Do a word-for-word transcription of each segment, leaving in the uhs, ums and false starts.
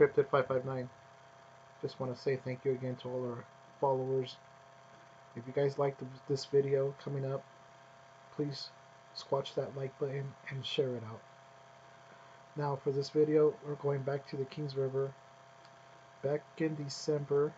Cryptid five five nine. Just want to say thank you again to all our followers. If you guys liked this video coming up, please squash that like button and share it out. Now for this video, we're going back to the Kings River. Back in December,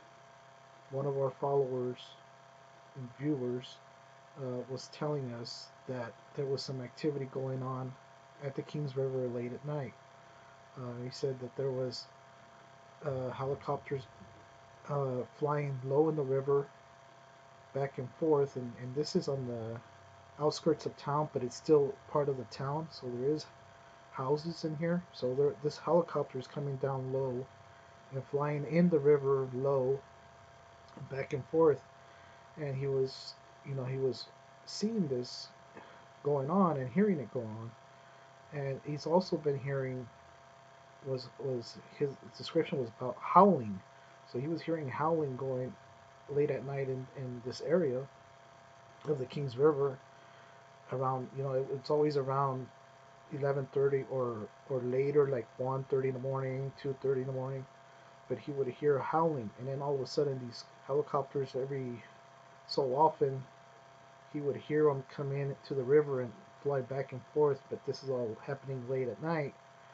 one of our followers and viewers uh, was telling us that there was some activity going on at the Kings River late at night. Uh, he said that there was uh, helicopters uh, flying low in the river, back and forth, and, and this is on the outskirts of town, but it's still part of the town, so there is houses in here. So there, this helicopter is coming down low and flying in the river low, back and forth, and he was, you know, he was seeing this going on and hearing it go on, and he's also been hearing was was his description was about howling. So he was hearing howling going late at night in, in this area of the Kings River around, you know, it, it's always around eleven thirty or or later, like one thirty in the morning, two thirty in the morning, but he would hear howling, and then all of a sudden these helicopters, every so often he would hear them come in to the river and fly back and forth, but this is all happening late at night.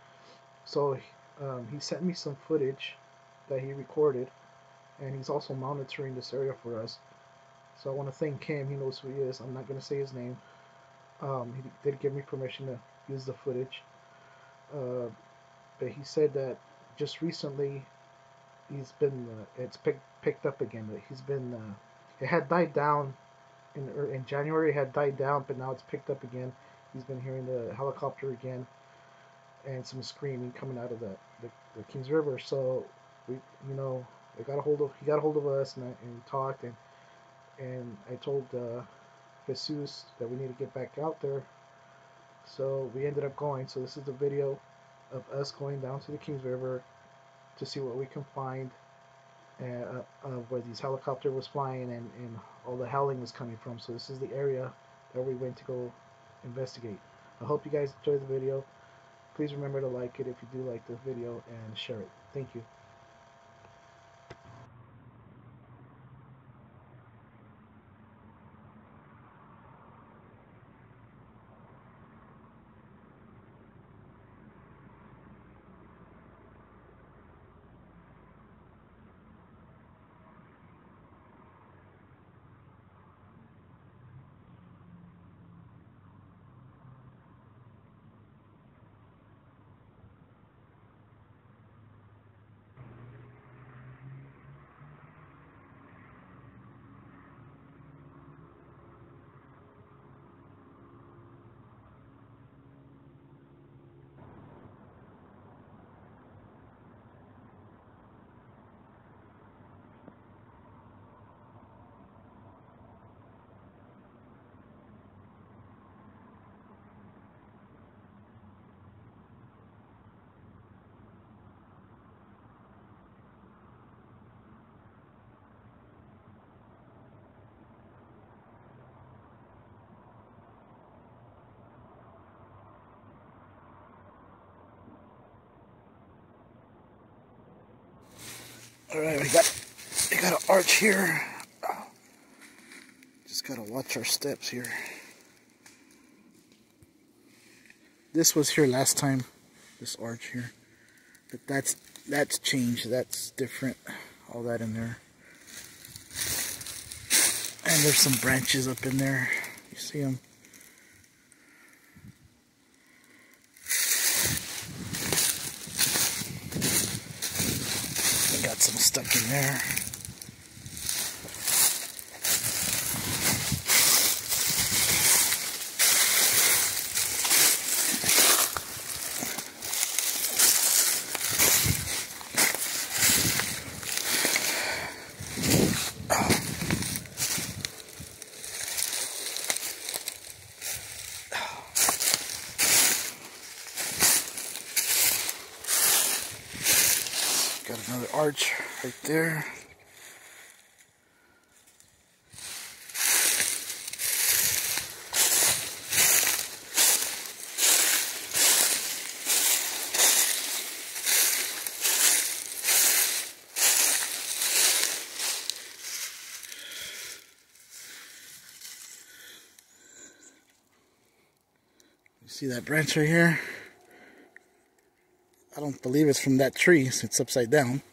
So um, he sent me some footage that he recorded, and he's also monitoring this area for us. So I want to thank him. He knows who he is. I'm not going to say his name. Um, he did give me permission to use the footage. Uh, but he said that just recently he's been, uh, it's pick, picked up again. He's been, uh, it had died down in, in January, it had died down, but now it's picked up again. He's been hearing the helicopter again, and some screaming coming out of the, the, the Kings River. So we, you know, I got a hold of he got a hold of us, and, I, and we talked, and and I told uh, Jesus that we need to get back out there. So we ended up going. So this is the video of us going down to the Kings River to see what we can find, uh, of where these helicopter was flying and, and all the howling was coming from. So this is the area that we went to go investigate. I hope you guys enjoyed the video. Please remember to like it if you do like the video, and share it. Thank you. Alright, we got we got an arch here. Oh, just gotta watch our steps here. This was here last time, this arch here. But that's that's changed, that's different. All that in there. And there's some branches up in there. You see them? Some stuck in there. Got another arch right there. See that branch right here? I don't believe it's from that tree, so it's upside down.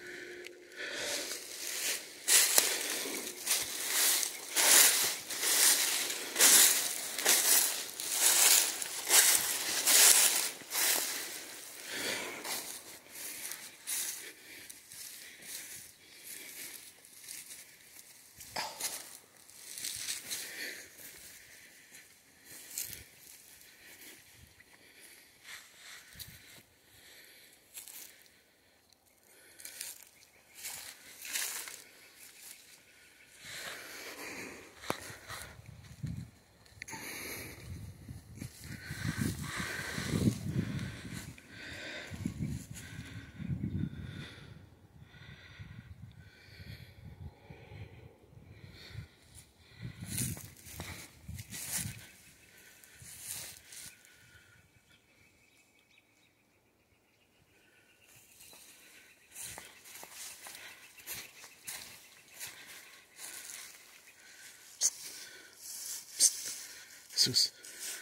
Jesus.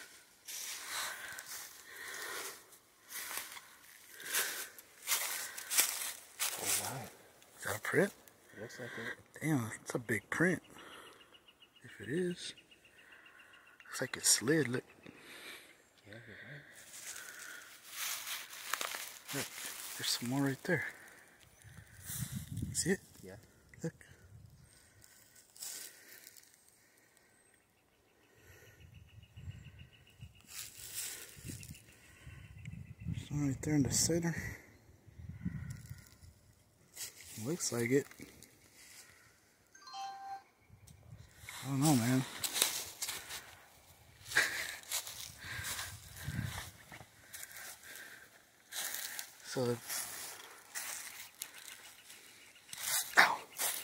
Oh wow. Is that a print? Looks like it. Damn, it's a big print. If it is. Looks like it slid, look. Yeah, you're right. Look, there's some more right there. See it? Yeah. Look. There's one right there in the center. Looks like it. I don't know, man. So, ow.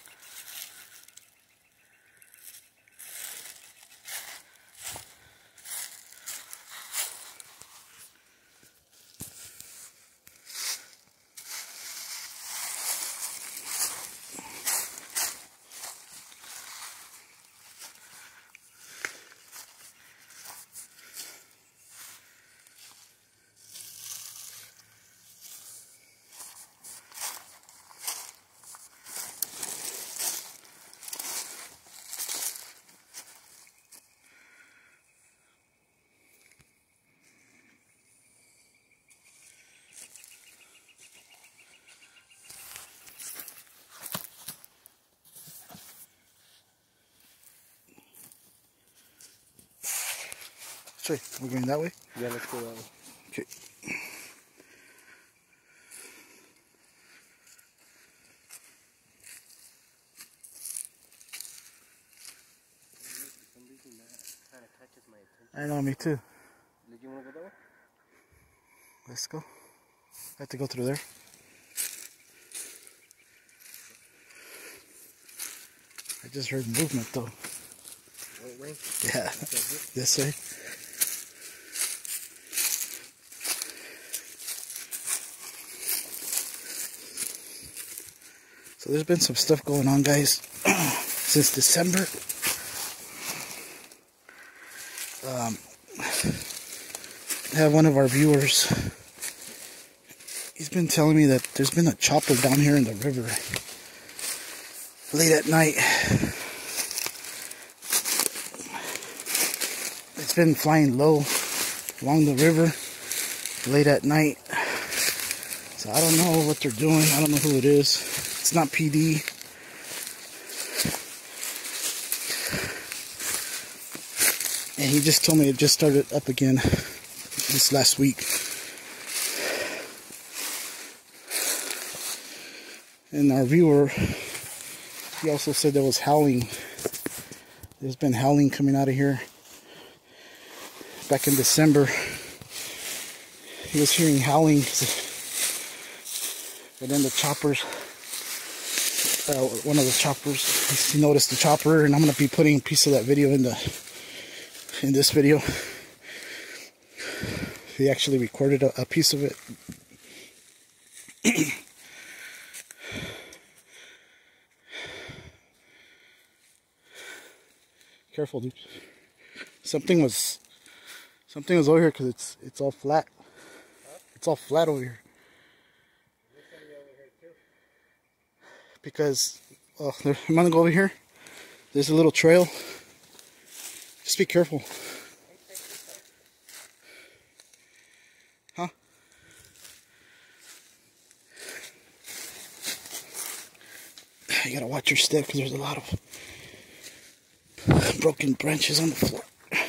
Sorry, we're going that way? Yeah, let's go that way. Okay. For some reason that kind of catches my attention. I know, me too. Did you want to go that way? Let's go. I have to go through there. I just heard movement though. Wait, wait. Yeah. This way. So there's been some stuff going on, guys, since December. Um, I have one of our viewers. He's been telling me that there's been a chopper down here in the river late at night. It's been flying low along the river late at night. So I don't know what they're doing. I don't know who it is. It's not P D. And he just told me it just started up again this last week. And our viewer, he also said there was howling. There's been howling coming out of here. Back in December, he was hearing howling. But then the choppers, uh, one of the choppers, he noticed the chopper, and I'm going to be putting a piece of that video in the in this video. He actually recorded a, a piece of it. Careful, dude. Something was Something was over here because it's it's all flat. Huh? It's all flat over here. There's somebody over here too. Because, oh, there, I'm gonna go over here. There's a little trail. Just be careful. Huh? You gotta watch your step because there's a lot of broken branches on the floor.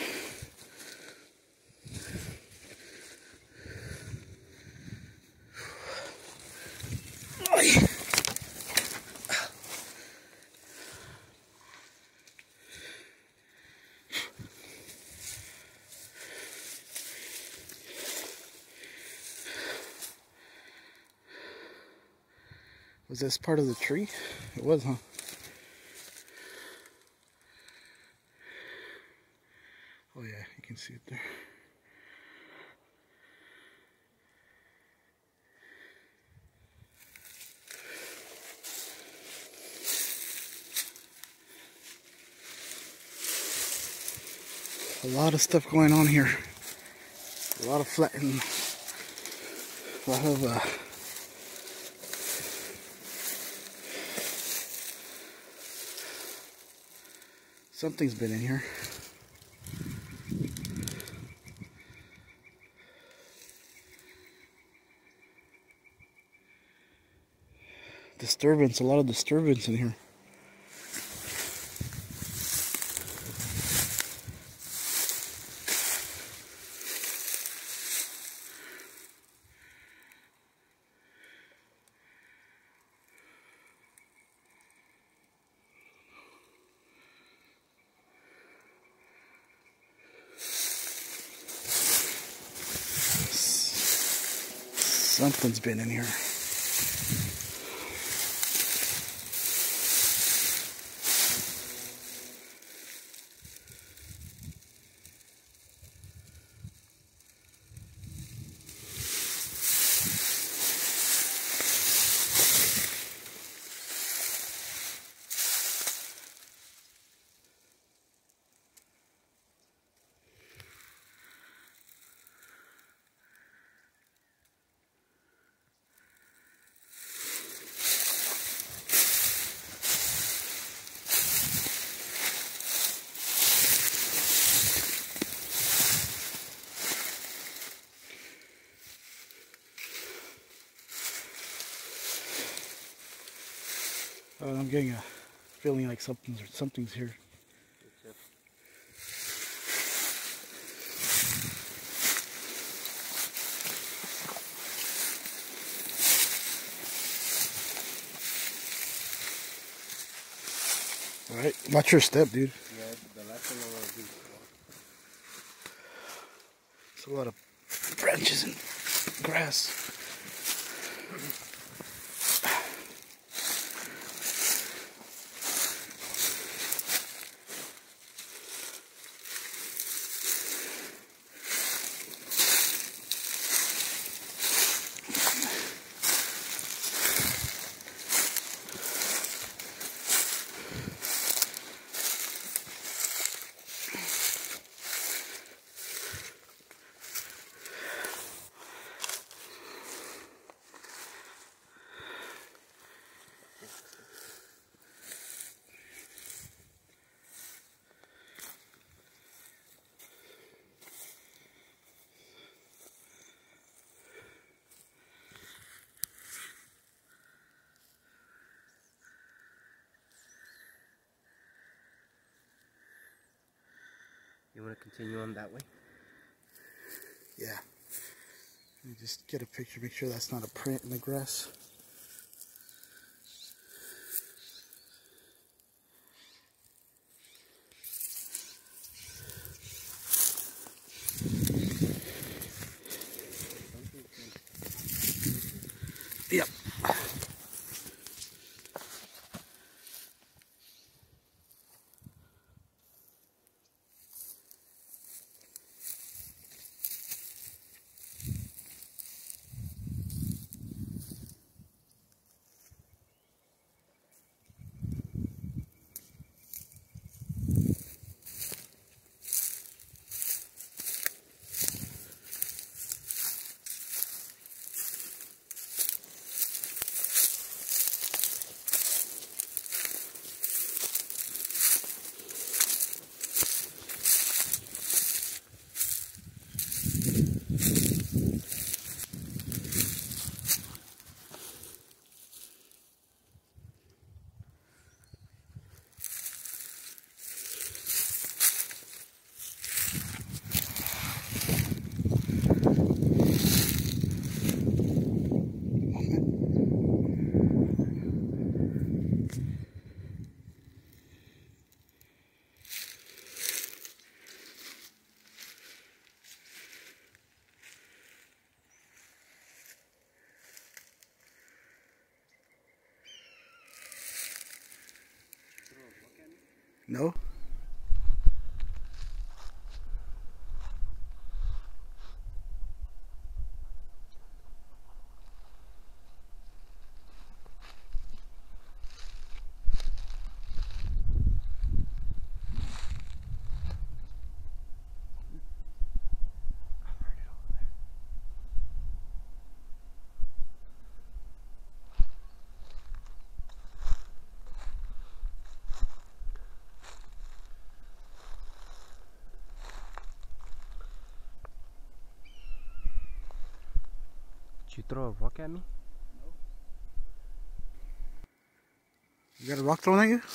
Was this part of the tree? It was, huh? Oh yeah, you can see it there. A lot of stuff going on here. A lot of flattening. A lot of uh something's been in here. Disturbance, a lot of disturbance in here. Something's been in here. Uh, I'm getting a feeling like something's something's here. All right, watch your step, dude. Yeah, the last thing I want to do. It's a lot of branches and grass. You want to continue on that way? Yeah. Let me just get a picture, make sure that's not a print in the grass. Yep. No? Did you throw a rock at me? You got a rock thrown at you?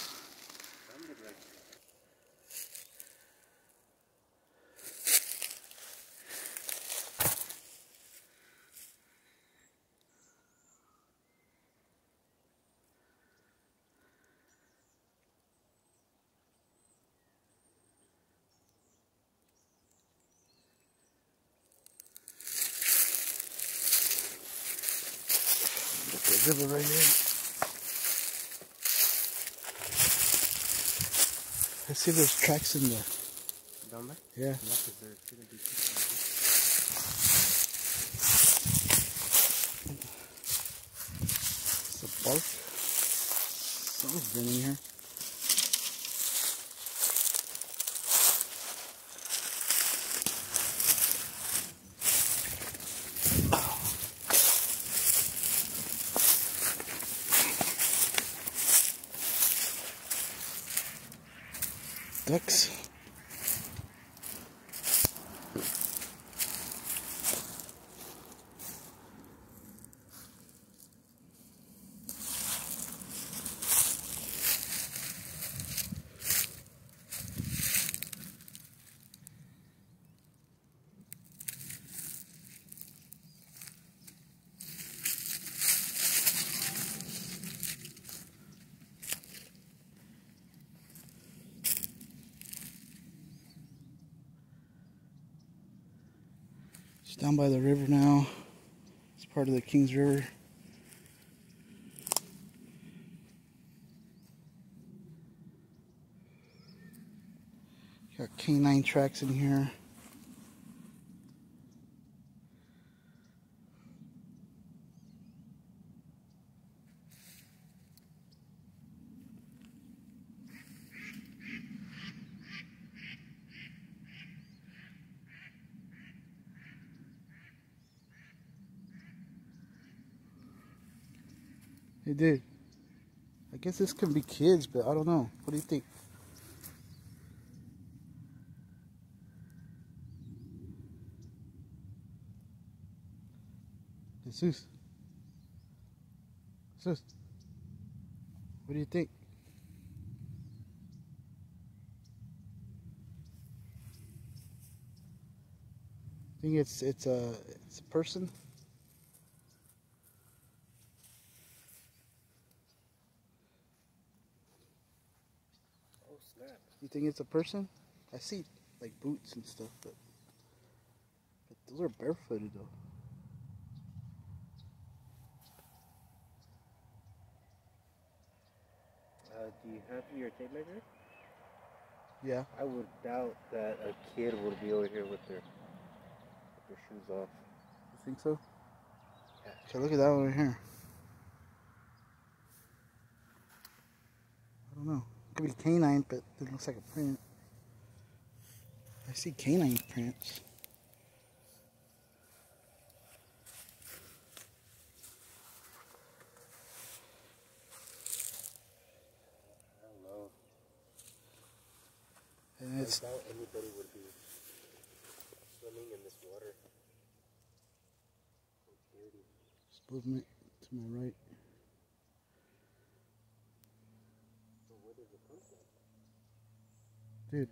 The river right here. Let's see if there's tracks in there. Down there? Yeah. Yeah, 'cause there shouldn't be people in here. It's a bark. Something's been in here. Ducks. It's down by the river now. It's part of the Kings River. Got canine tracks in here. Hey, dude. I guess this could be kids, but I don't know. What do you think? Jesus. Jesus. What do you think? Think it's it's a it's a person? Oh, snap. You think it's a person? I see like boots and stuff, but but those are barefooted though. Uh, do you have your tape measure? Yeah. I would doubt that a kid would be over here with their, with their shoes off. You think so? Yeah. So look at that one right here. I don't know. It could be canine, but it looks like a print. I see canine prints. I don't know. And it's I doubt anybody would be swimming in this water. So dirty. just movement to my right. So where does it come from? Dude.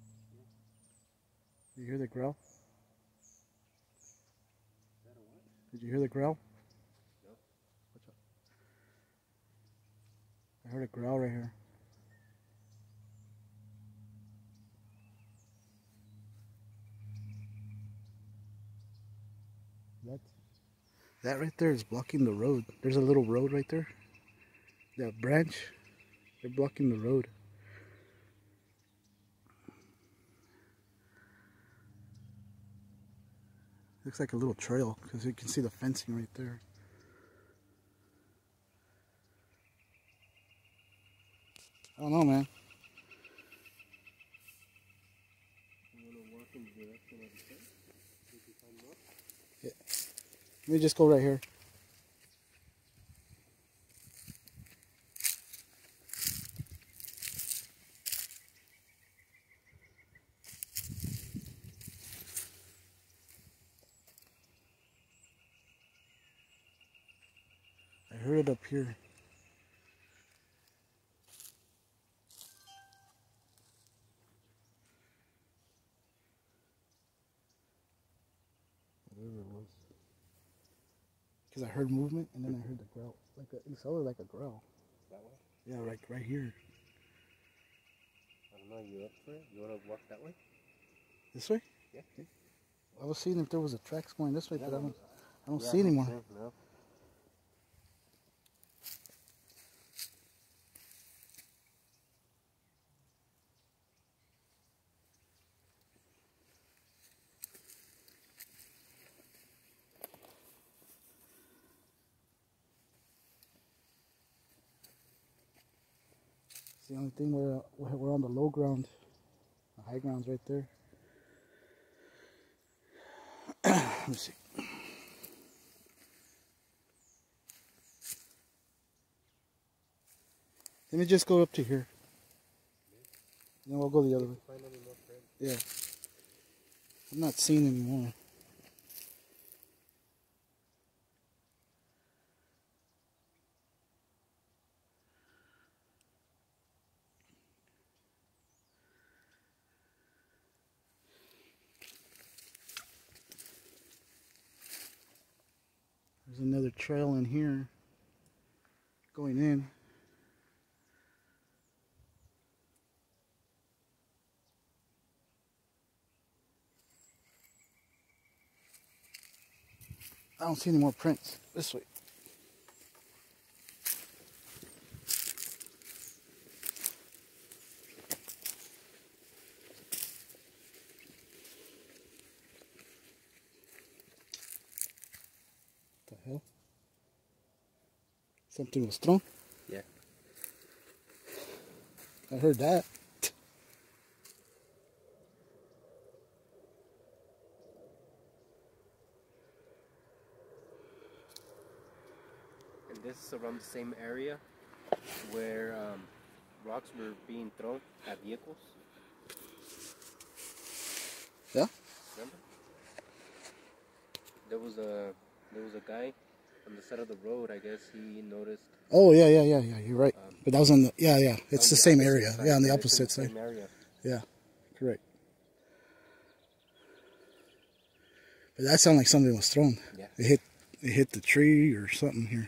Did you hear the growl? Is that a what? Did you hear the growl? No. Watch out. I heard a growl right here. That, that right there is blocking the road. There's a little road right there. That branch, they're blocking the road. Looks like a little trail because you can see the fencing right there. I don't know, man. You want to walk in the direction of the tent? See if you find more? Yeah. Let me just go right here. I heard it up here. Whatever it was. Because I heard movement and then I heard the growl. Like a, it sounded like a growl. That way? Yeah, like right here. I don't know, you up for it? You want to walk that way? This way? Yeah. Okay. I was seeing if there was a tracks going this way, Yeah, but I don't, I don't yeah, see anymore. No. It's the only thing where we're, we're on the low ground. The high ground's right there. Let me see. Let me just go up to here. Then we'll go the other way. Find any more friends? Yeah. I'm not seeing any more. There's another trail in here going in. I don't see any more prints. This way. What the hell? Something was thrown? Yeah. I heard that. And this is around the same area where um, rocks were being thrown at vehicles. Yeah? Remember? There was a there was a guy on the side of the road. I guess he noticed. Oh yeah, yeah, yeah, yeah. You're right. Um, but that was on the yeah, yeah. It's the, the same opposite area. side. Yeah, on the Yeah, it's in opposite the side. same area. Yeah, correct. But that sounded like something was thrown. Yeah. It hit it hit the tree or something here.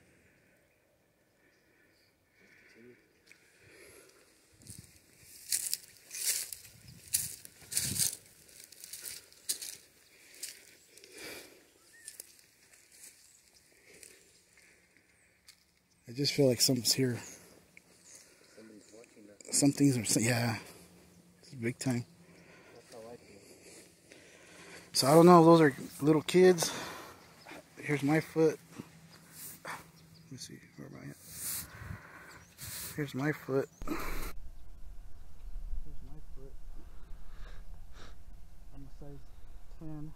I just feel like something's here. Somebody's watching that. Some things are, yeah, it's big time. That's how I feel. So I don't know if those are little kids. Here's my foot. Let me see, where am I at? Here's my foot. Here's my foot. I'm a size ten.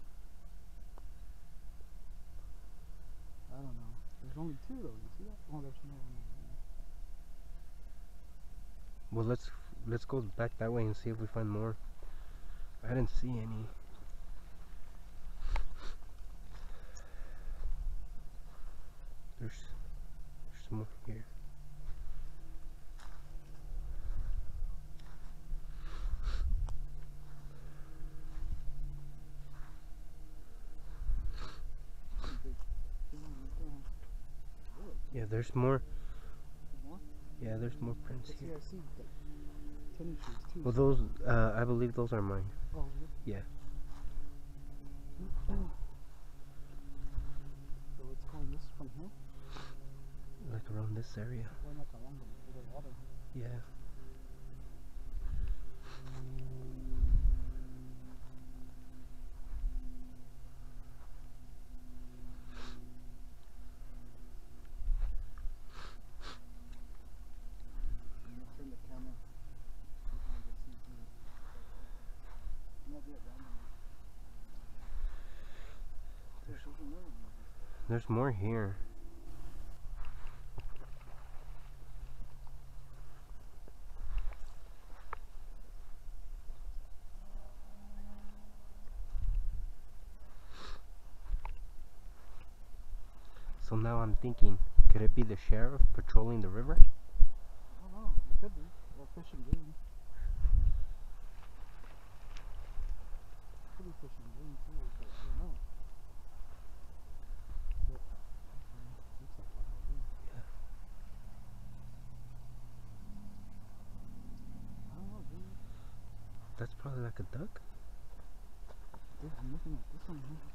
I don't know. There's only two though. You see that? Oh, there's no. Well, let's let's go back that way and see if we find more. I didn't see any. There's there's more here. Yeah, there's more. More? Yeah, there's more prints See, here. I see the tennis shoes too. Well, those, uh, I believe those are mine. Oh, really? Yeah. So it's going this from here? Like around this area. Going like along the, the water. Yeah. There's more here. So now I'm thinking, could it be the sheriff patrolling the river? I don't know. It could be. Or fishing game. Could be fishing game too, but I don't know. But, um, looks like one over there. Yeah. I don't know, dude. That's probably like a duck. Dude, I'm looking at this one here.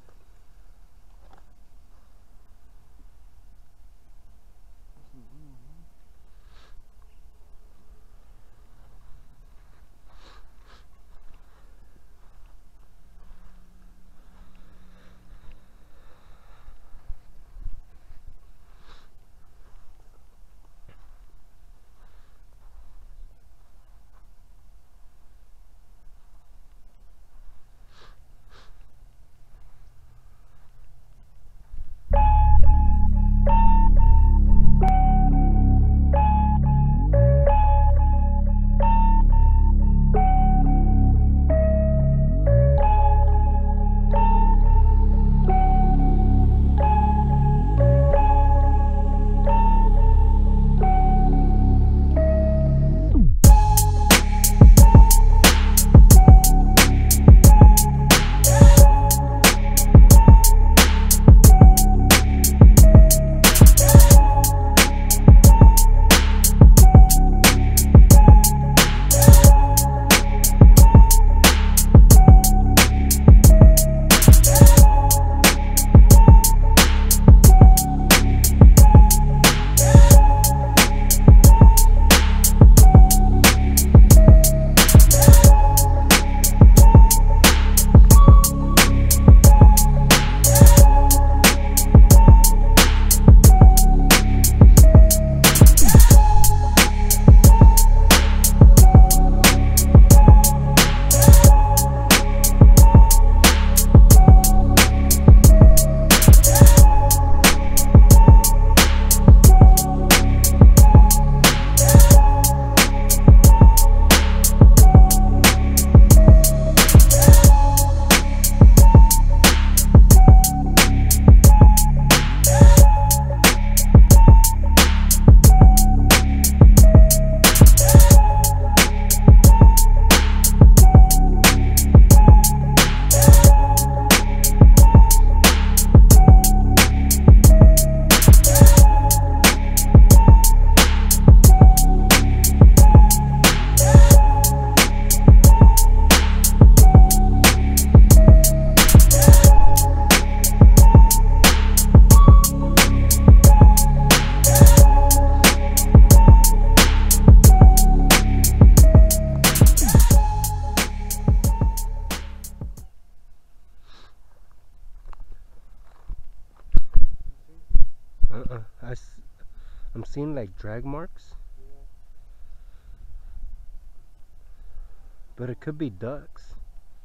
Uh-uh. I s I'm seeing like drag marks. Yeah. But it could be ducks.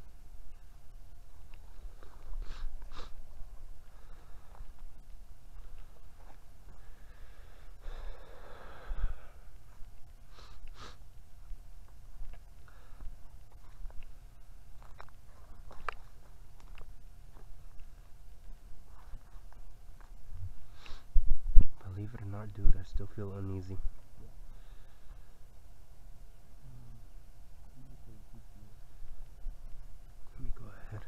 Believe it or not, dude, I still feel uneasy. Let me go ahead.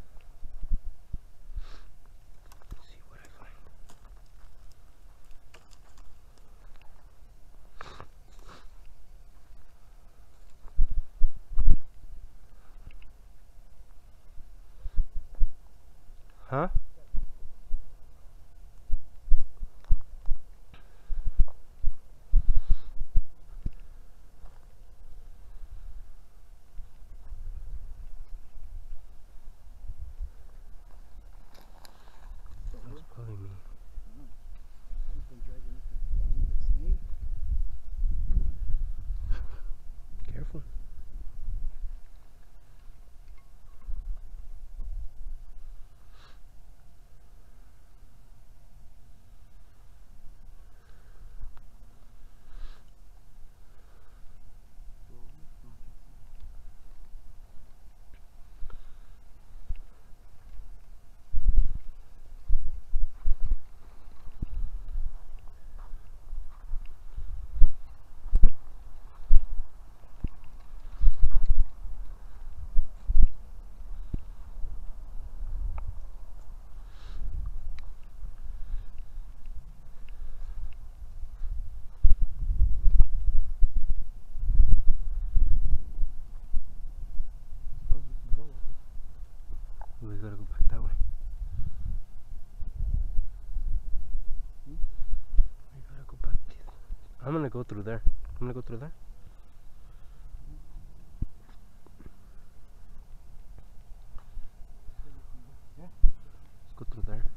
See what I find. Huh? That's probably me. Something dragging this down with its snake. Careful. We gotta go back that way. Hmm? We gotta go back. I'm gonna go through there. I'm gonna go through there. Yeah. Let's go through there.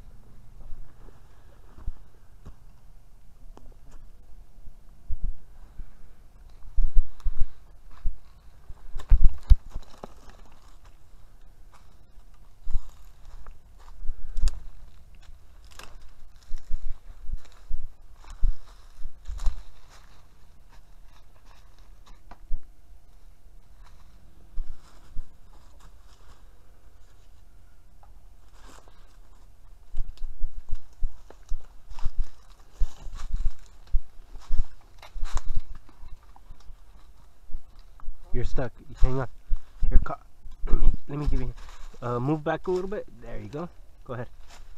You're stuck. Hang on. You're caught. Let me, let me give you. Uh, move back a little bit. There you go. Go ahead.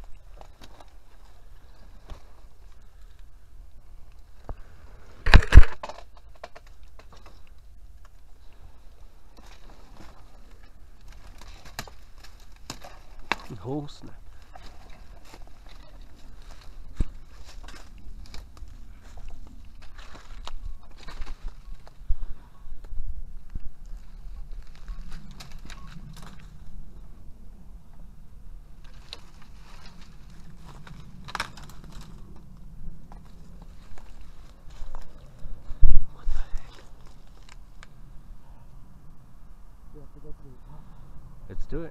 Oh snap. What the heck? We have to go through the top. Let's do it.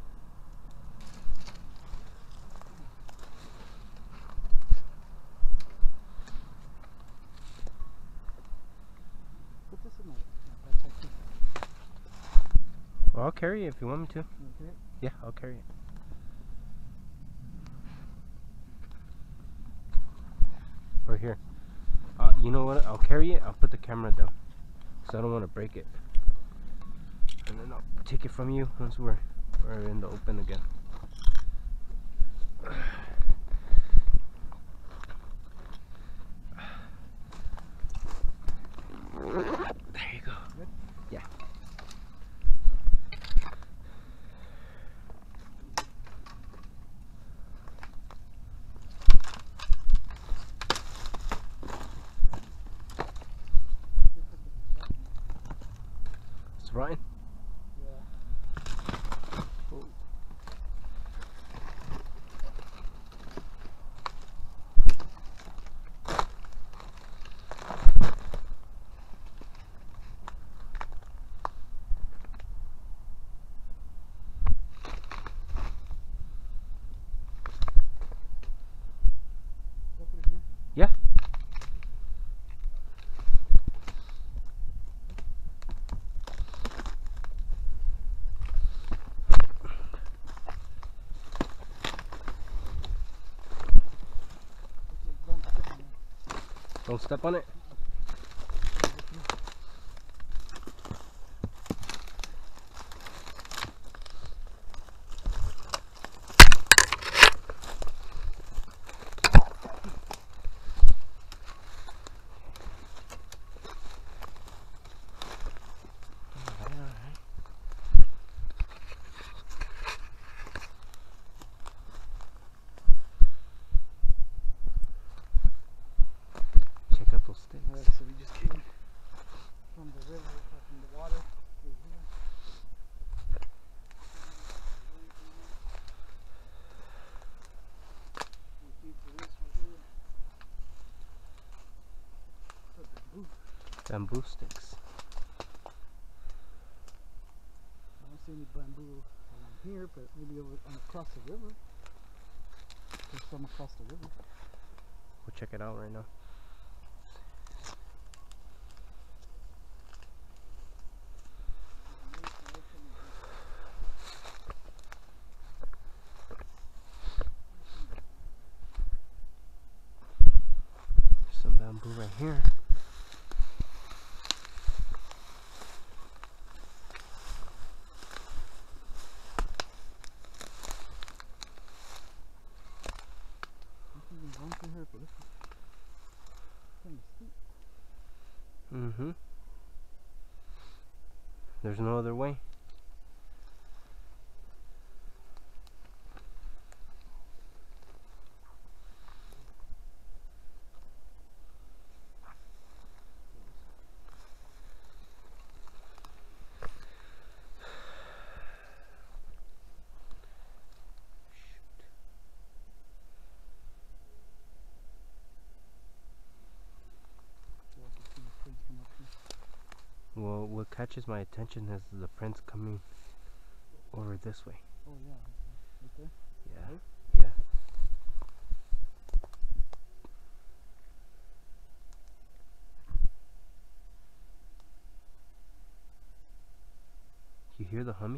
Put this in my, my backpack too. Well, I'll carry it if you want me to. Okay. Yeah, I'll carry it. Or here. Uh, you know what? I'll carry it. I'll put the camera down. Because I don't want to break it. And then I'll take it from you once we're, we're in the open again. There you go. Good? Yeah. It's Ryan. Yeah. Oh. Go through here. Yeah. Okay, don't step on it. Don't step on it. Alright, alright. Check out those sticks. Alright, so we just came from the river, or from the water through here. We came for this right here. It's a bamboo. Bamboo sticks. I don't see any bamboo along here, but maybe over um, across the river. There's some across the river. We'll check it out right now. There's some bamboo right here. You can run through here, but this is kind of steep. Mm-hmm. There's no other way. catches my attention is the prints coming over this way. Oh yeah, right there. Yeah. Right? Yeah. You hear the humming?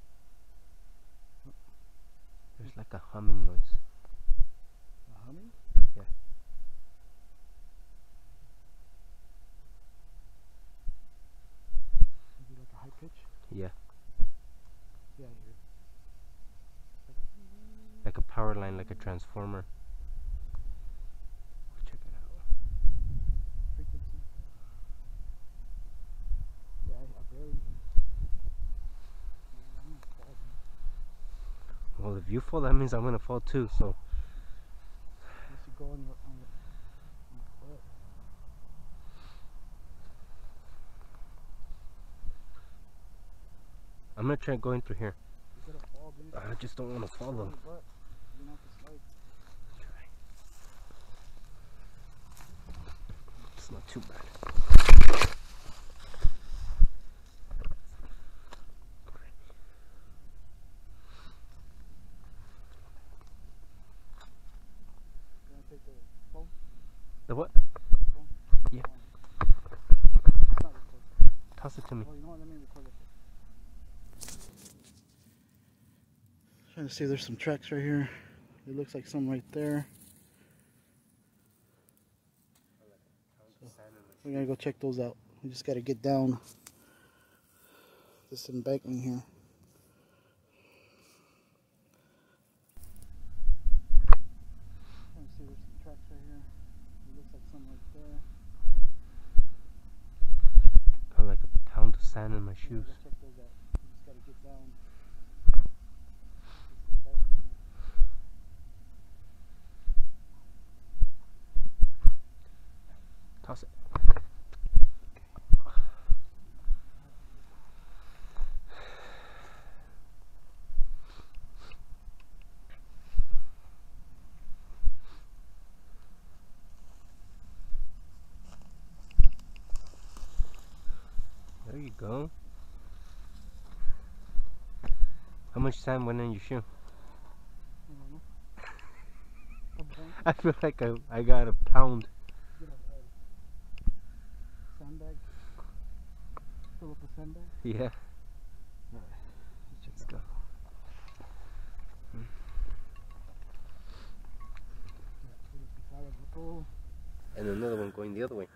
There's like a humming noise. A humming? Yeah. Maybe like a high pitch? Yeah. Yeah, I hear it. Like a power line, like a transformer. Check it out. Frequency. Yeah, I, I barely hear. Yeah, I'm not falling. Well, if you fall, that means I'm gonna fall too. So Unless you go on your on your, on your butt. I'm gonna try going through here. You're gonna fall, dude. I just don't want to fall On though. your butt. You're gonna have to slide. Try. It's not too bad. You wanna take the phone? The what? The phone? Yeah. It's not recording. Toss it to me. Oh, you know what? Let me record it. Trying to see if there's some tracks right here. It looks like some right there. So we're gonna go check those out. We just gotta get down this embankment here. Trying to see if there's some tracks right here. It looks like some right there. Got like a pound of sand in my We're shoes. gonna go check those out. We just gotta get down. This embankment here. Toss it. There you go. How much sand went in your shoe? I don't know. Something. I feel like I, I got a pound. Get a uh, sandbag. Fill up a sandbag. Yeah. Alright, Let's go. Go. And another one going the other way.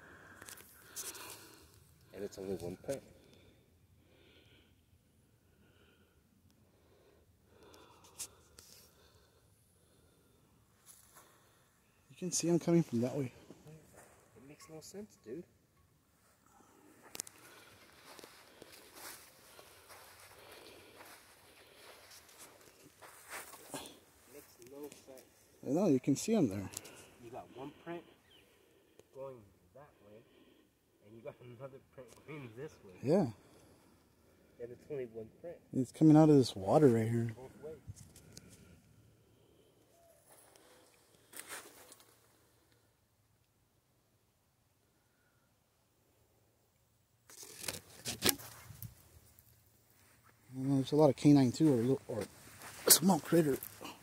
And it's only one print. You can see them coming from that way. It makes no sense, dude. Makes no sense. I know, you can see them there. You got one print going that way, and you got another print going this way. Yeah. And it's only one print. It's coming out of this water right here. Both ways. I know, there's a lot of canine too, or, or a small critter.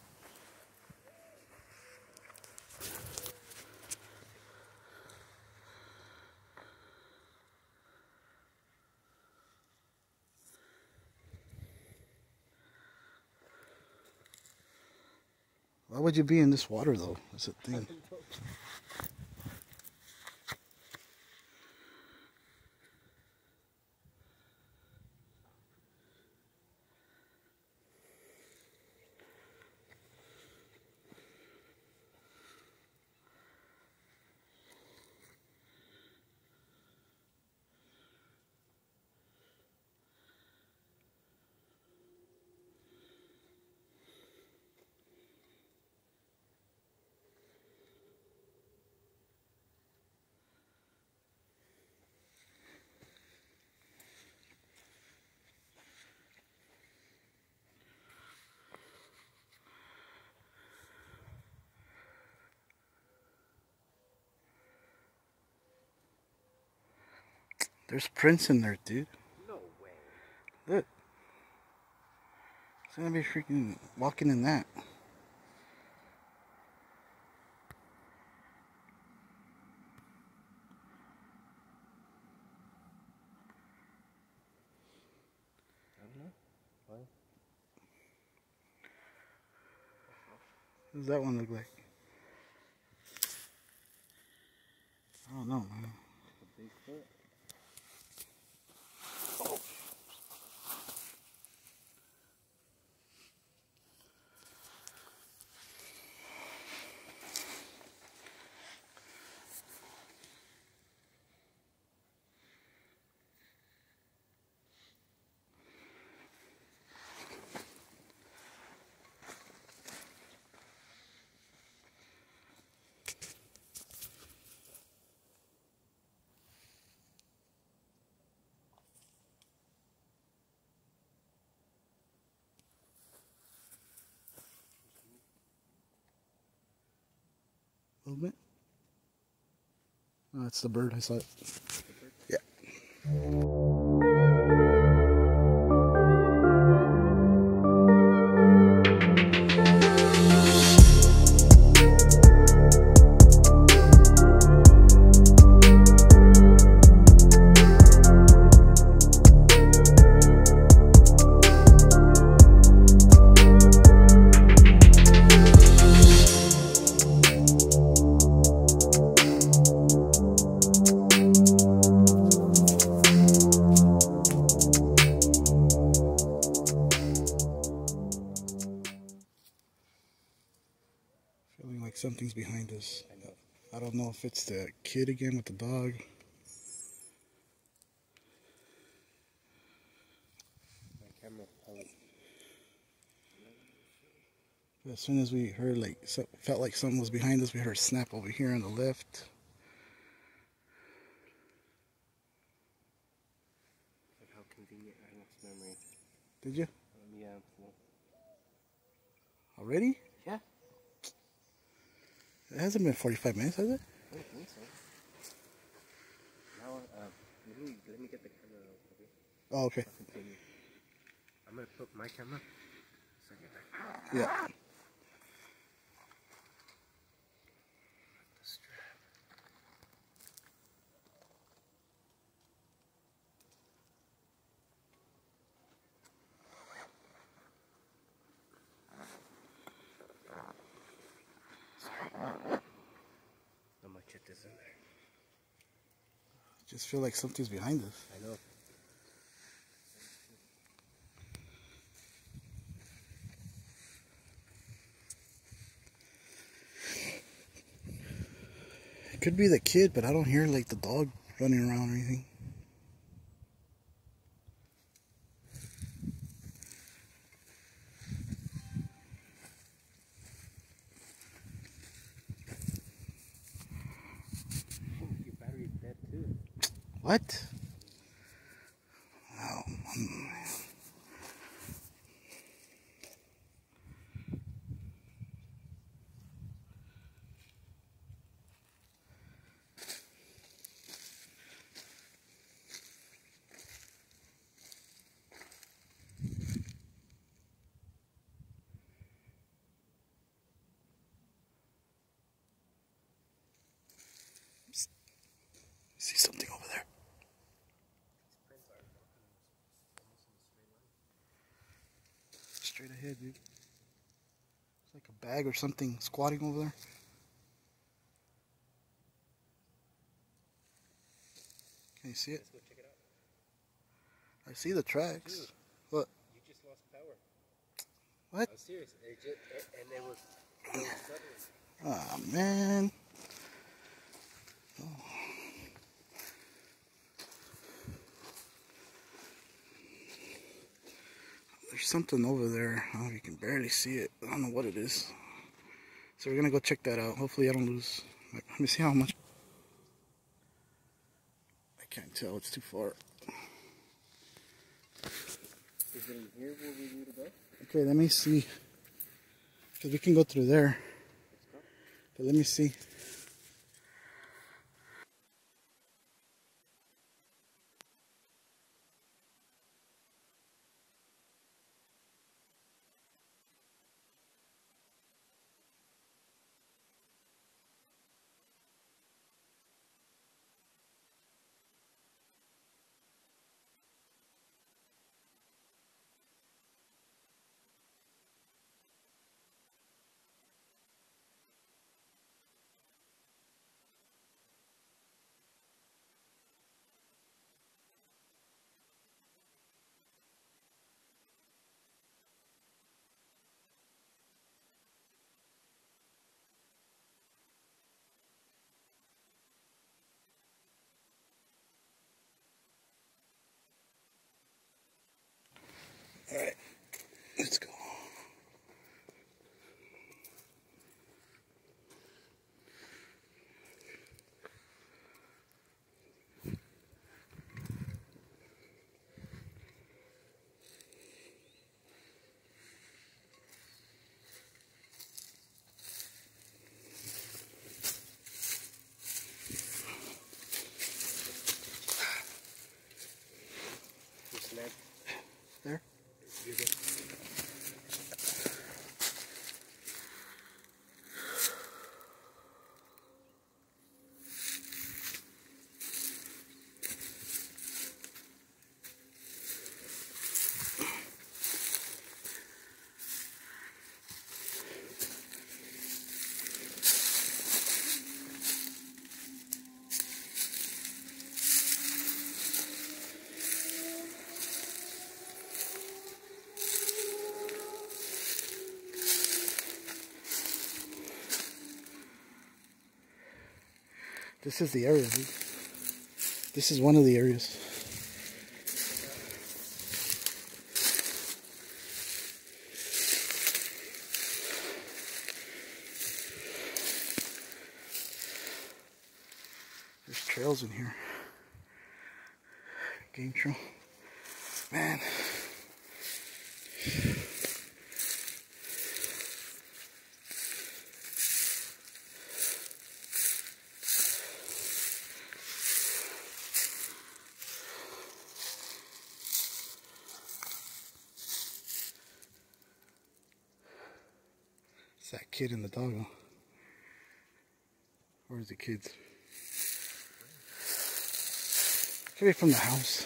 Why would you be in this water though? That's the thing. There's prints in there, dude. gonna be freaking walking in that. I don't know. Why? What does that one look like? I don't know, man. A big foot. Movement? Oh, it's the bird. I saw it. Yeah. Feeling like something's behind us. I know. I don't know if it's the kid again with the dog. My camera probably. But as soon as we heard like, so, felt like something was behind us, we heard a snap over here on the left. Like how convenient I lost memory. Did you? Um, yeah. Well, Already? yeah. It hasn't been forty-five minutes, has it? I don't think so. Now, uh, let me let me get the camera out. Okay? Oh, okay. I'll continue. I'm gonna put my camera. So I get back. Yeah. The strap. Not much shit is in there. Just feel like something's behind us. I know. It could be the kid, but I don't hear like the dog running around or anything. Your battery's dead too. What? Oh, man. See something over there. Straight ahead, dude. It's like a bag or something squatting over there. Can you see it? Let's go check it out. I see the tracks. Dude. What? You just lost power. What? I'm serious. It just, it, and it was, it was suddenly. Oh, man. Oh. There's something over there. Oh, you can barely see it. I don't know what it is. So we're gonna go check that out. Hopefully I don't lose. Let me see how much. I can't tell. It's too far. Is it in here where we need to go? Okay, let me see. Because we can go through there. Let's go. But let me see. This is the area, dude. This is one of the areas. There's trails in here. Game trail. Man. It's that kid and the dog, huh? Where's the kids? Could be from the house.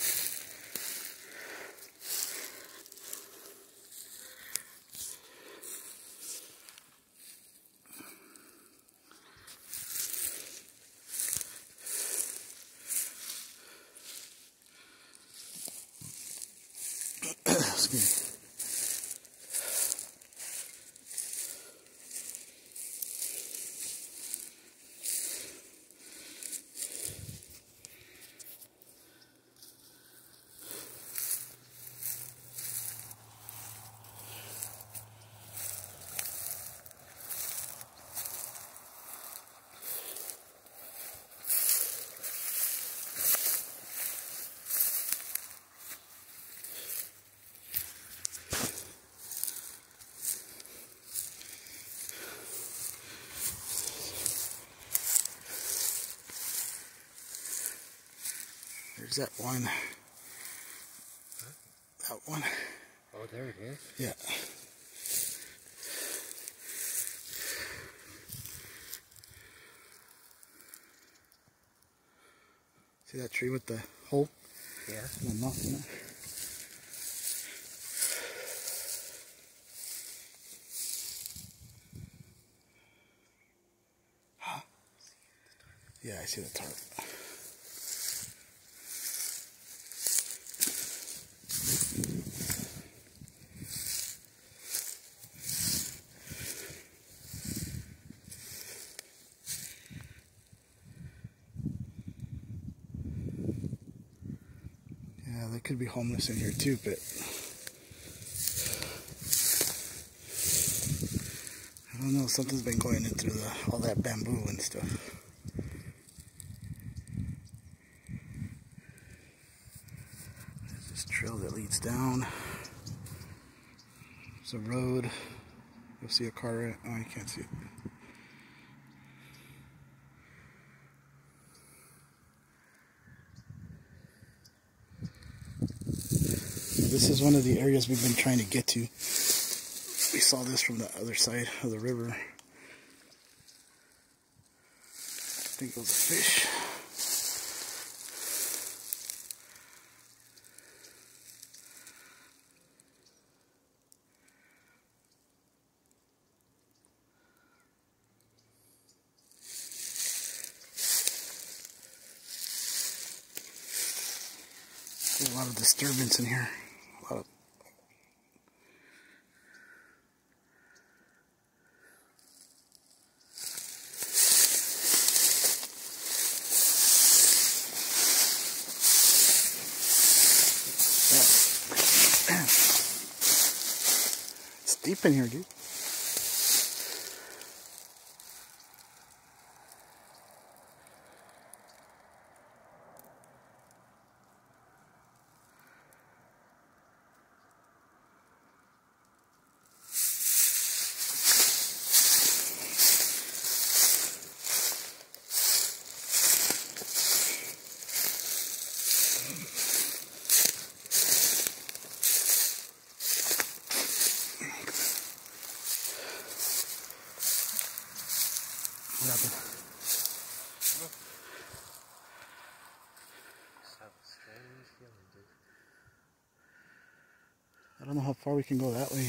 Excuse me. There's that one. Huh? That one. Oh, there it is? Yeah. See that tree with the hole? Yeah. And the knot in it? Yeah, I see the tarp. Yeah, they could be homeless in here too, but I don't know, something's been going in through the, all that bamboo and stuff. There's this trail that leads down. There's a road. You'll see a car right, oh, you can't see it. This is one of the areas we've been trying to get to. We saw this from the other side of the river. I think it was a fish. There's a lot of disturbance in here. A lot of Man. It's deep in here, dude. What happened? I don't know how far we can go that way.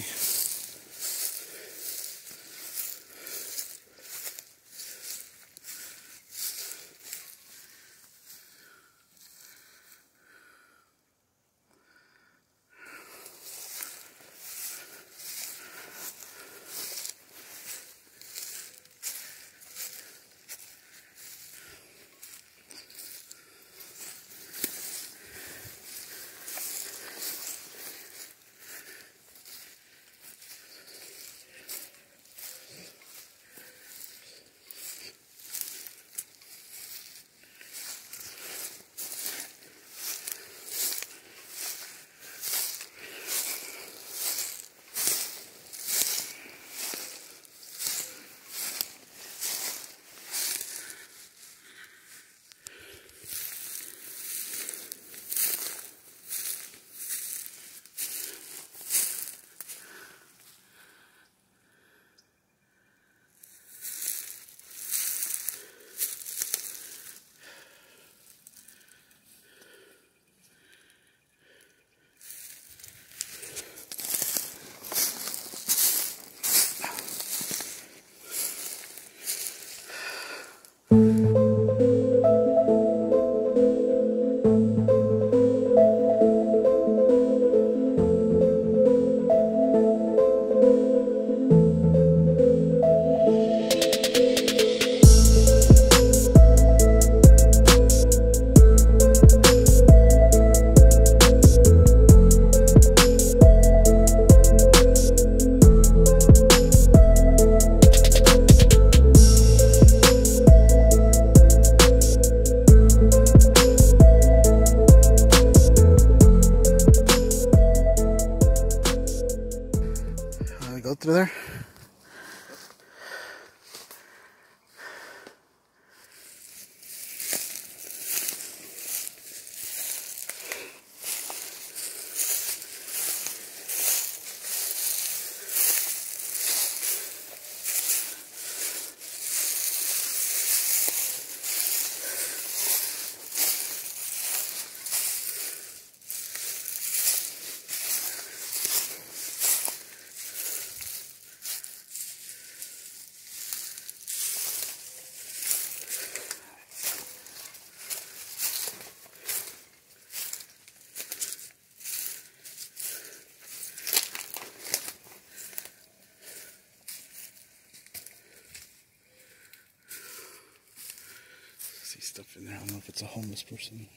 Stuff in there. I don't know if it's a homeless person.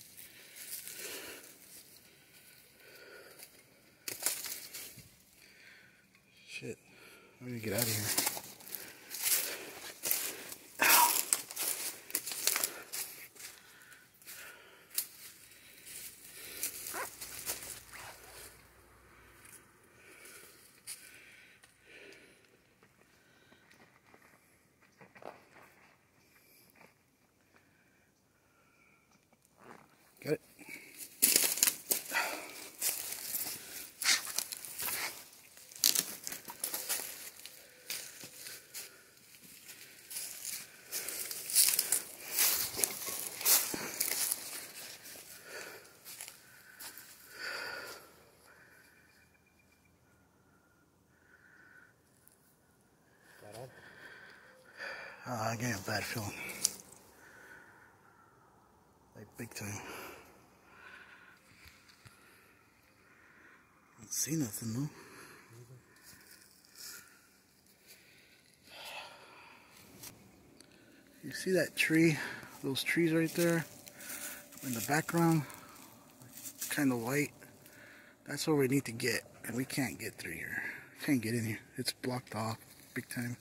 Shit. I'm gonna get out of here. Ow. Got it. Uh, I get a bad feeling. Like big time. I don't see nothing though. You see that tree? Those trees right there in the background? Kind of white. That's where we need to get. And we can't get through here. Can't get in here. It's blocked off big time.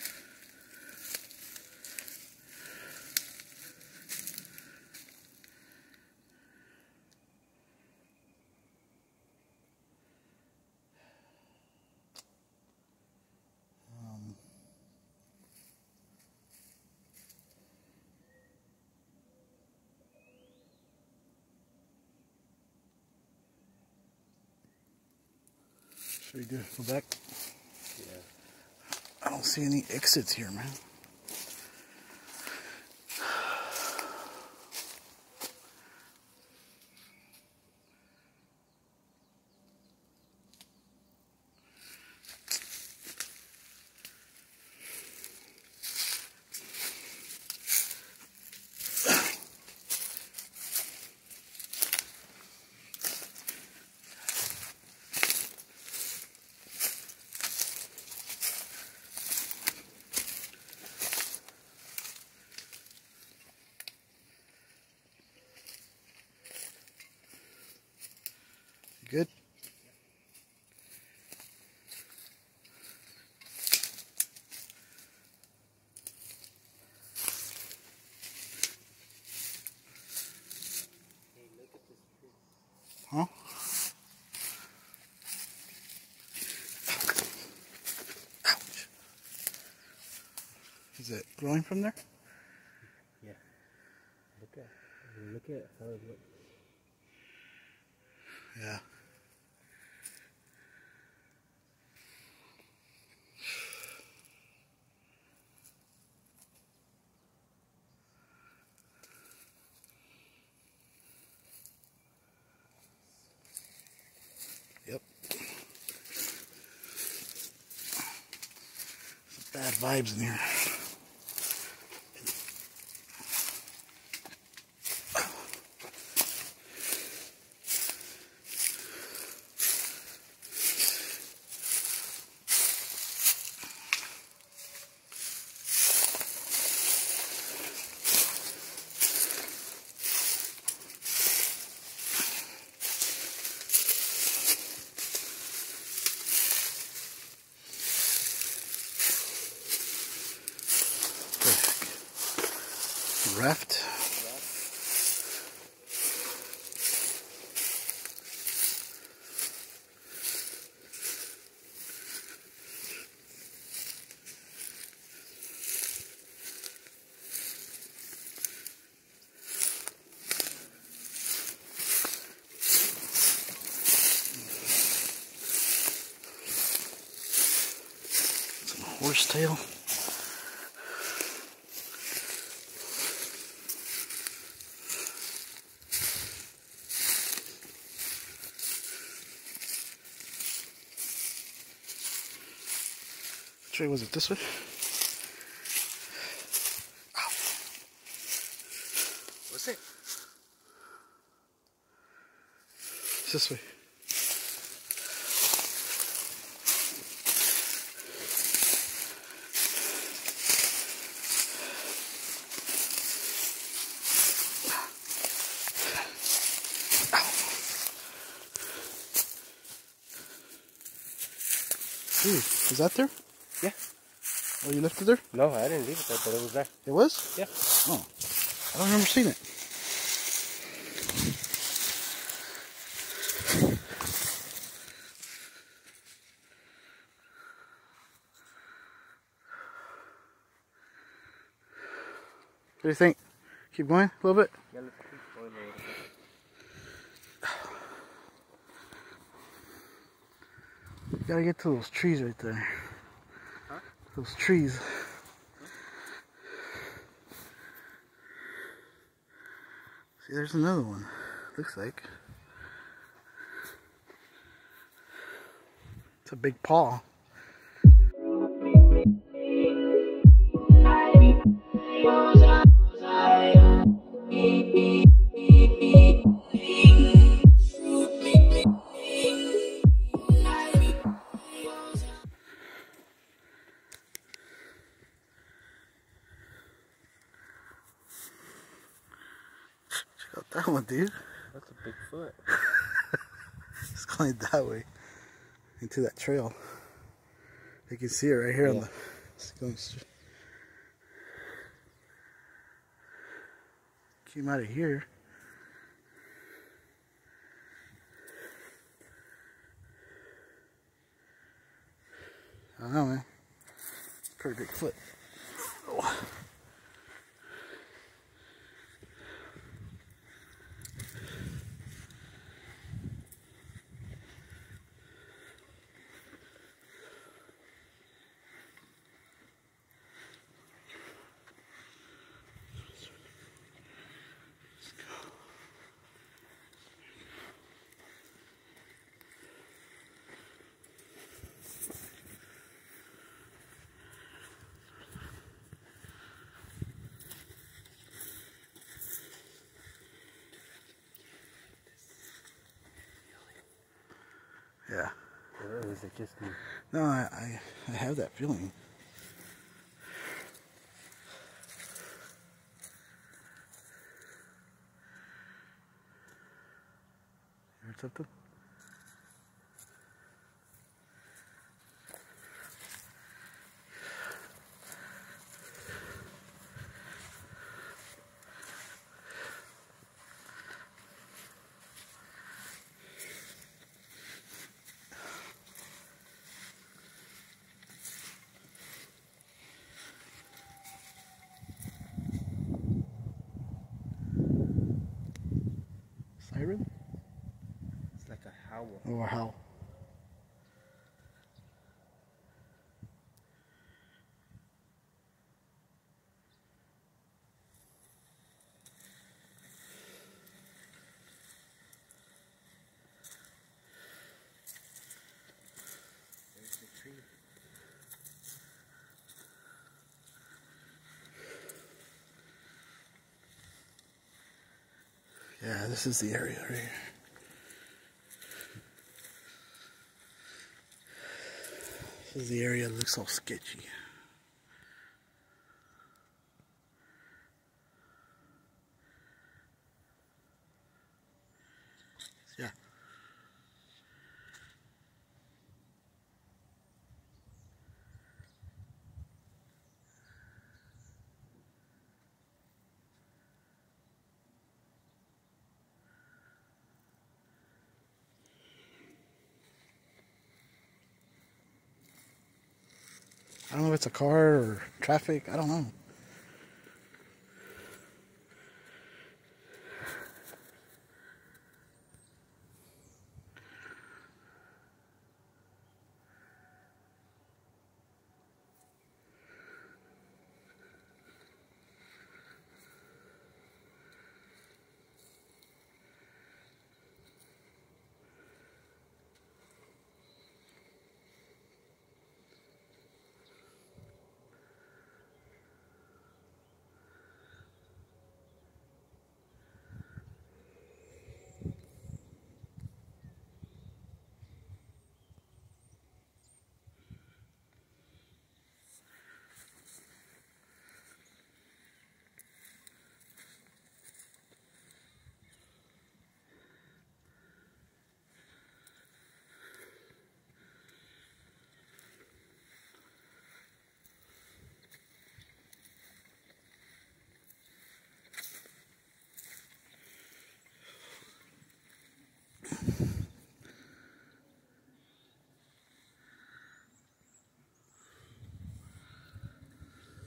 Should we do go back? Yeah. I don't see any exits here, man. Good. Hey, look at this tree. Huh? Ouch. Is it growing from there? Yeah. Look at look at how it looks. Yeah. Yep. Some bad vibes in here. Raft. Some horsetail. Which way was it? This way? Ow. What's it? It's this way. Dude, is that there? Yeah. Oh, you left it there? No, I didn't leave it there, but it was there. It was? Yeah. Oh, I don't remember seeing it. What do you think? Keep going a little bit? Yeah, let's keep going a little bit. You gotta get to those trees right there. Huh? Those trees. See, there's another one. Looks like. It's a big paw. Check out that one, dude. That's a big foot. It's going that way into that trail. You can see it right here. Yeah. On the. It's going straight. Came out of here. I don't know, man. Pretty big foot. Oh. Yeah. Or is it just me? No, I, I, I have that feeling. You heard something? Siren? It's like a howl. Or howl. There's the tree. Yeah, this is the area right here. This is the area that looks all sketchy. Yeah. I don't know if it's a car or traffic. I don't know.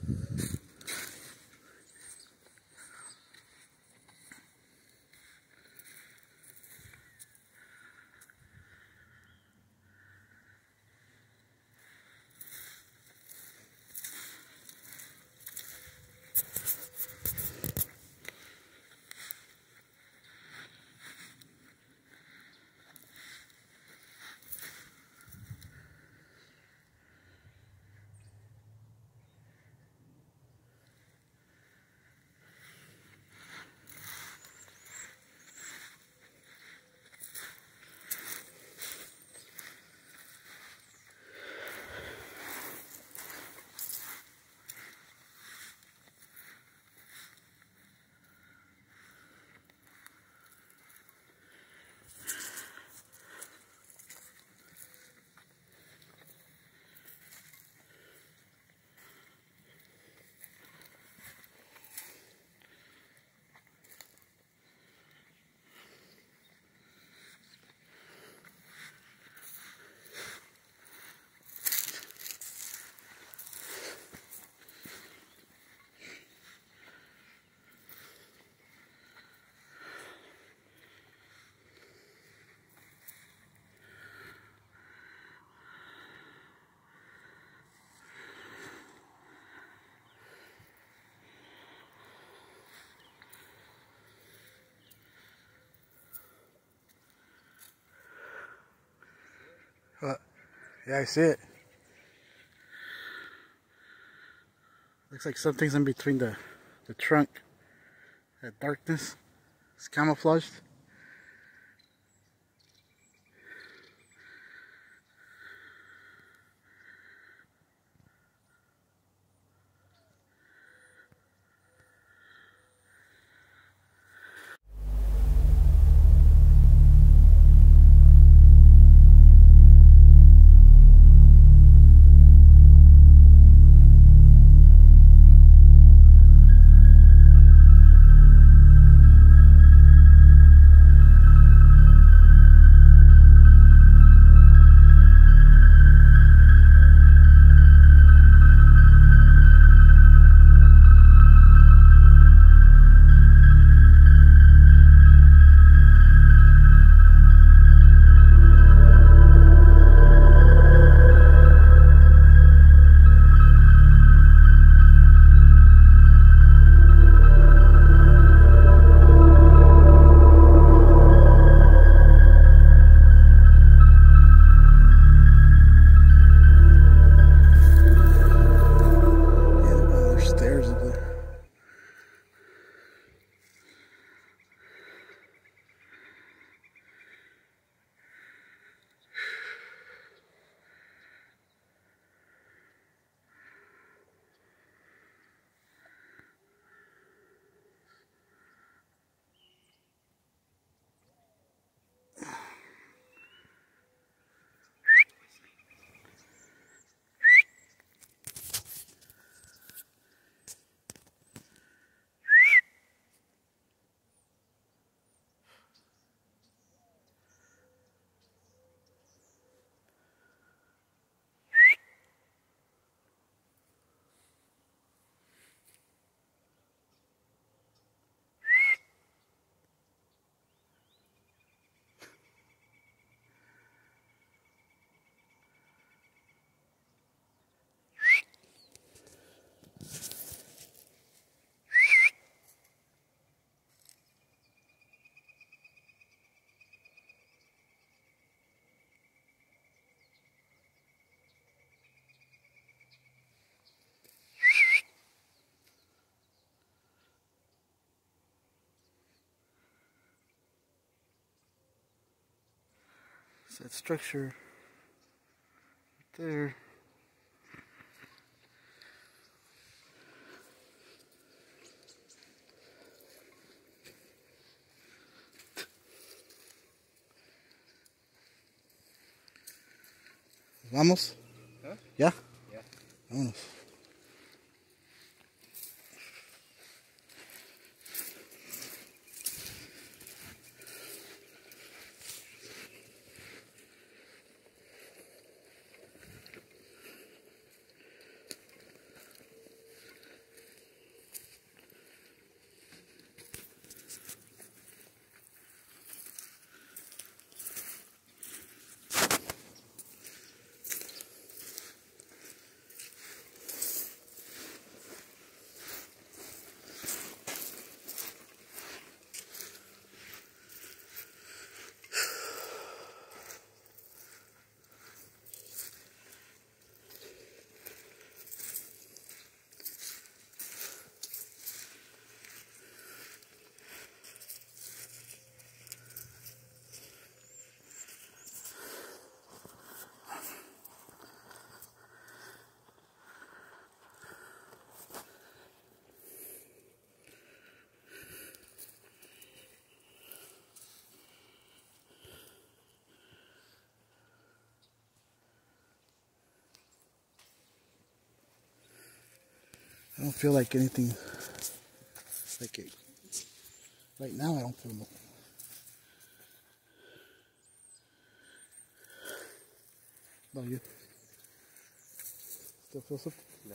Uh, yeah, I see it. Looks like something's in between the, the trunk. That darkness. It's camouflaged. It's that structure right there. Vamos? Huh? Yeah? Yeah. Vámonos. I don't feel like anything like it. Right now I don't feel nothing. No, you still feel something? No.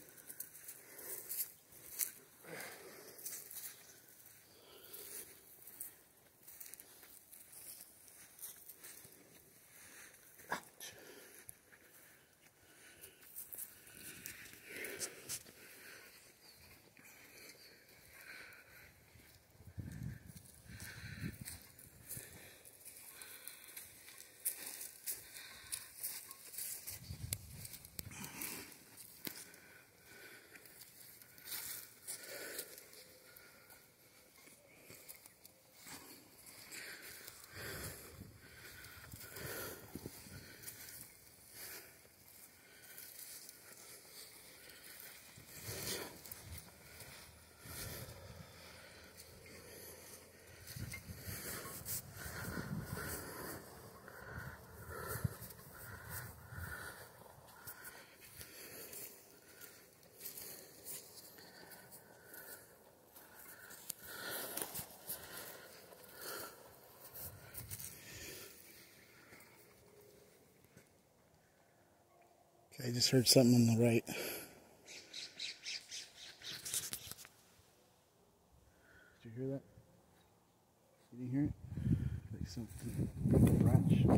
Okay, I just heard something on the right. Did you hear that? You didn't hear it? Like something broke a branch.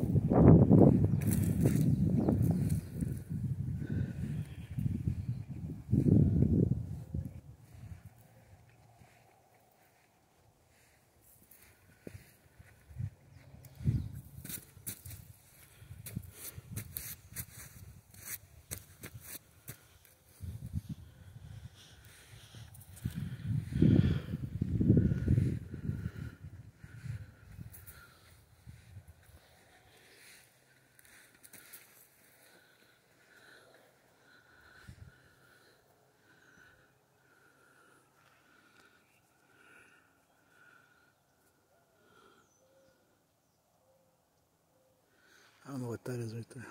I don't know what that is right there.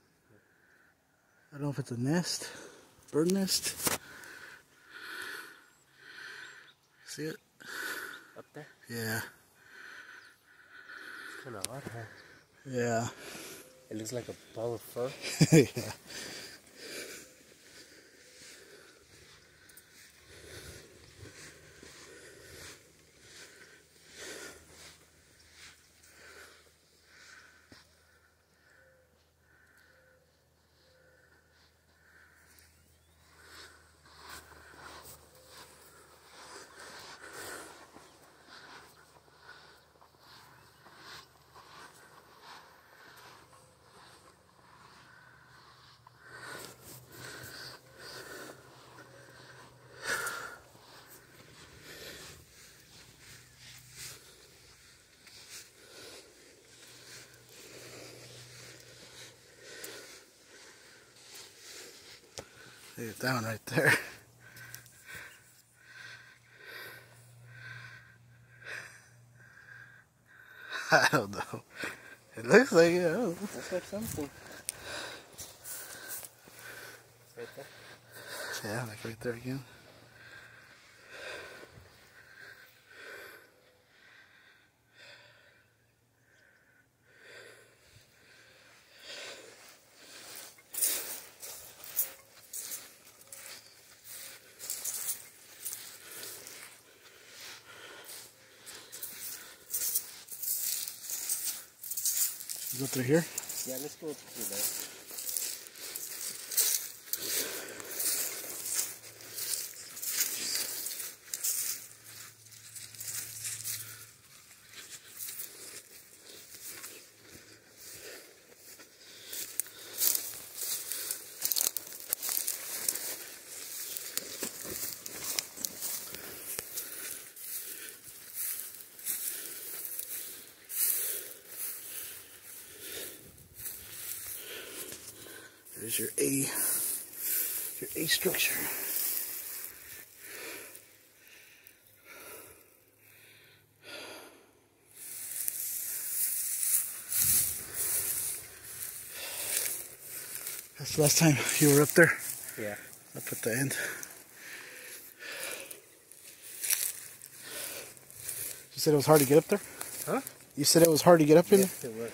I don't know if it's a nest, bird nest. See it? Up there? Yeah. It's kind of odd, huh? Yeah. It looks like a ball of fur. Yeah. Lay it down right there. I don't know. It looks like it. I don't know. Looks like something. Right there. Yeah, like right there again. Go through here? Yeah, let's go through there. There's your A, your A structure. That's the last time you were up there? Yeah. Up at the end. You said it was hard to get up there? Huh? You said it was hard to get up in Yes, it was.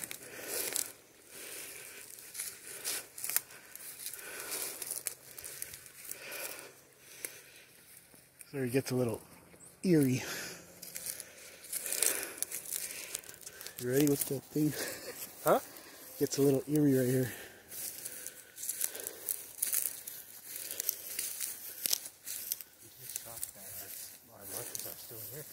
there? It gets a little eerie. You ready with that thing? Huh? Gets a little eerie right here. Still here.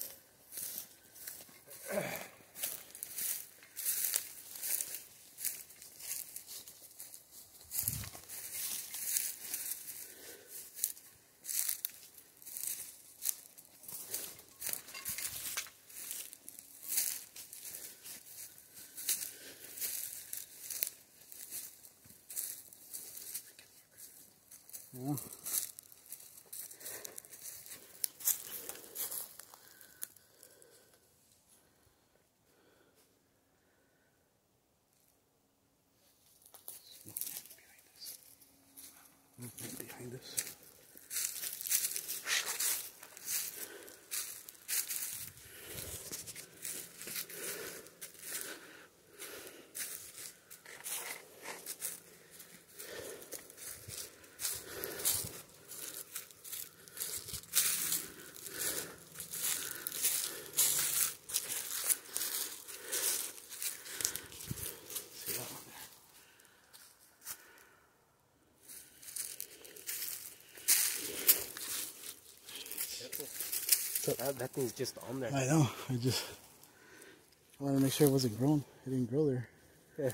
Yeah. Behind us. That, that thing's just on there. I know. I just wanted to make sure it wasn't grown. It didn't grow there. Yeah.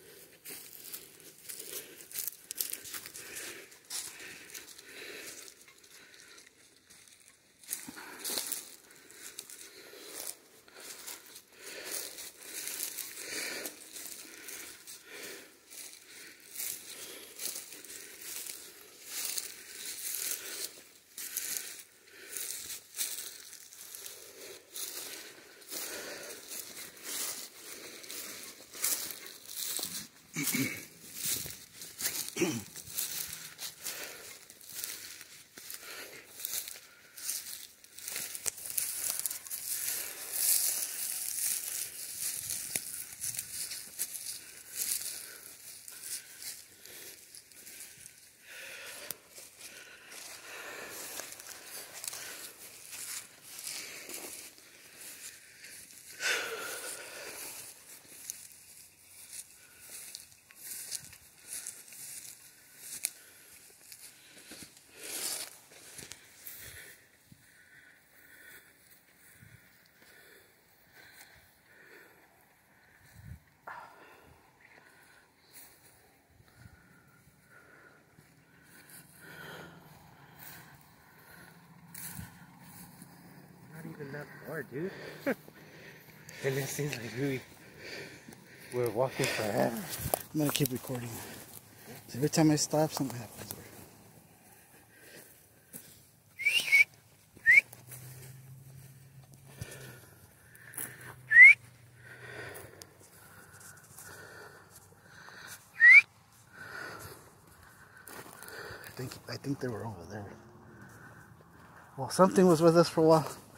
Even that far, dude. And it seems like we we're walking forever. I'm gonna keep recording. Every time I stop, something happens. I think I think they were over there. Well, something was with us for a while.